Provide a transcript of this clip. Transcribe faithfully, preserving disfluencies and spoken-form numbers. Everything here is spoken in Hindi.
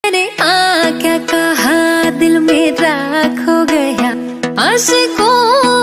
मैंने हाँ क्या कहा, दिल मेरा खो गया आशिकों